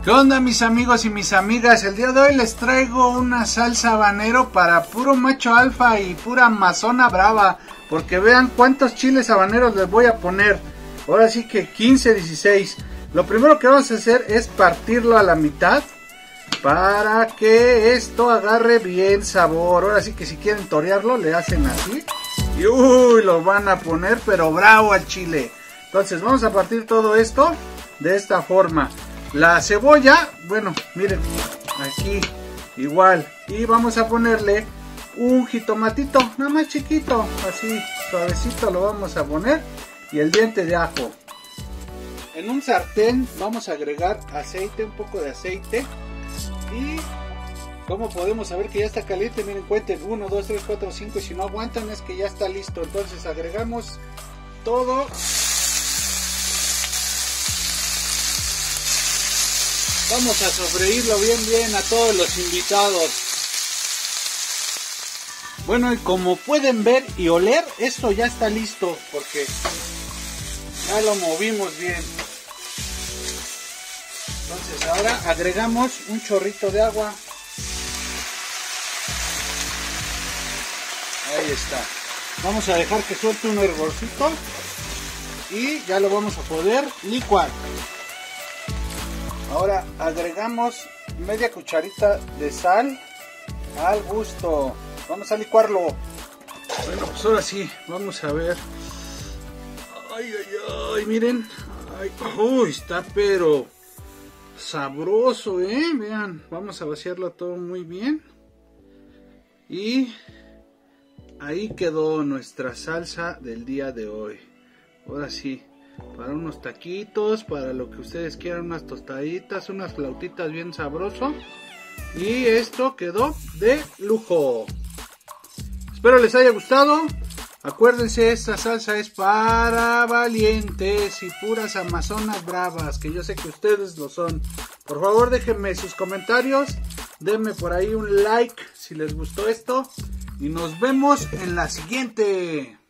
¿Qué onda, mis amigos y mis amigas? El día de hoy les traigo una salsa habanero para puro macho alfa y pura amazona brava, porque vean cuántos chiles habaneros les voy a poner. Ahora sí que 15, 16. Lo primero que vamos a hacer es partirlo a la mitad para que esto agarre bien sabor. Ahora sí que si quieren torearlo le hacen así y uy, lo van a poner pero bravo al chile. Entonces vamos a partir todo esto de esta forma. La cebolla, bueno, miren, aquí igual. Y vamos a ponerle un jitomatito, nada más chiquito, así suavecito lo vamos a poner. Y el diente de ajo. En un sartén vamos a agregar aceite, un poco de aceite. Y como podemos saber que ya está caliente, miren, cuenten 1, 2, 3, 4, 5. Y si no aguantan es que ya está listo. Entonces agregamos todo. Vamos a sofreírlo bien a todos los invitados. Bueno, y como pueden ver y oler, esto ya está listo porque ya lo movimos bien. Entonces ahora agregamos un chorrito de agua. Ahí está. Vamos a dejar que suelte un hervorcito y ya lo vamos a poder licuar. Ahora agregamos media cucharita de sal al gusto. Vamos a licuarlo. Bueno, pues ahora sí, vamos a ver. Ay, miren. Ay, uy, está pero sabroso, vean, vamos a vaciarlo todo muy bien. Y ahí quedó nuestra salsa del día de hoy. Ahora sí, para unos taquitos, para lo que ustedes quieran, unas tostaditas, unas flautitas bien sabroso. Y esto quedó de lujo. Espero les haya gustado. Acuérdense, esta salsa es para valientes y puras amazonas bravas, que yo sé que ustedes lo son. Por favor, déjenme sus comentarios, denme por ahí un like si les gustó esto y nos vemos en la siguiente.